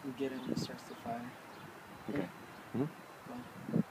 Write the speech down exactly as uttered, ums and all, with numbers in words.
You get it when it starts to fire. Okay. Yeah. Mhm. Go.